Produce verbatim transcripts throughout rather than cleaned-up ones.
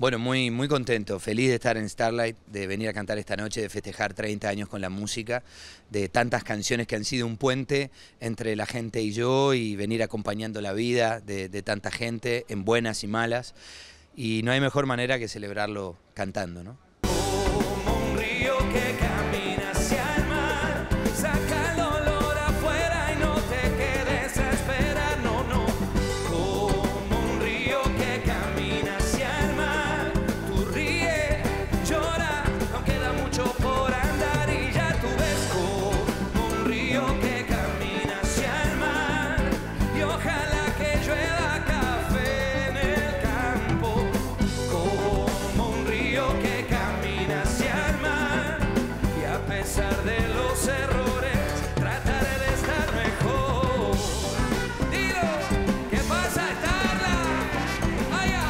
Bueno, muy, muy contento, feliz de estar en Starlight, de venir a cantar esta noche, de festejar treinta años con la música, de tantas canciones que han sido un puente entre la gente y yo y venir acompañando la vida de, de tanta gente en buenas y malas. Y no hay mejor manera que celebrarlo cantando, ¿no? Como un río que camina hacia el mar, saca el olor afuera y no te quedes a esperar, no, no. Como un río que camina hacia el mar, tú ríe, llora, aunque queda mucho por andar y ya tú ves. Como un río que camina hacia el mar, y ojalá que llueva café en el campo. Como un río que camina hacia el mar, y a pesar de los errores trataré de estar mejor. Dilo, ¿qué pasa, Starlight? Allá.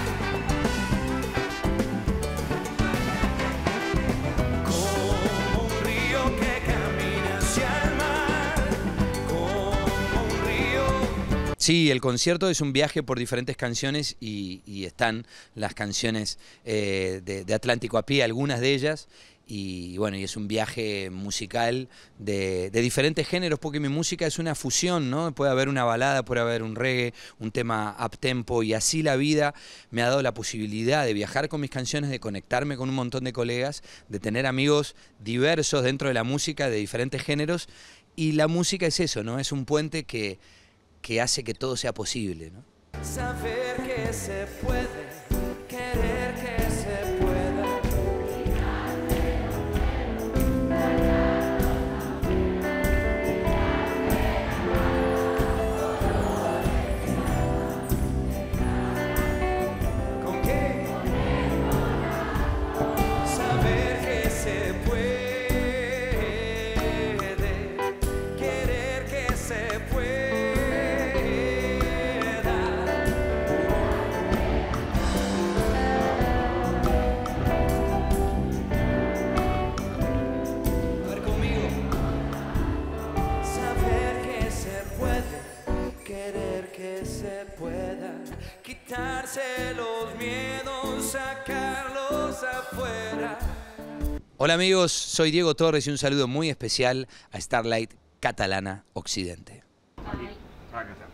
Como un río que camina hacia el mar, como un río. Sí, el concierto es un viaje por diferentes canciones y, y están las canciones eh, de, de Atlántico a pie, algunas de ellas, y bueno, y es un viaje musical de, de diferentes géneros, porque mi música es una fusión, ¿no? Puede haber una balada, puede haber un reggae, un tema up-tempo, y así la vida me ha dado la posibilidad de viajar con mis canciones, de conectarme con un montón de colegas, de tener amigos diversos dentro de la música, de diferentes géneros, y la música es eso, ¿no? Es un puente que que hace que todo sea posible, ¿no? Saber que se puede, querer que se pueda. ¿Con qué? Saber que se puede, querer que se puede. Querer que se pueda, quitarse los miedos, sacarlos afuera. Hola amigos, soy Diego Torres y un saludo muy especial a Starlight Catalana Occidente. Aquí, sáquese.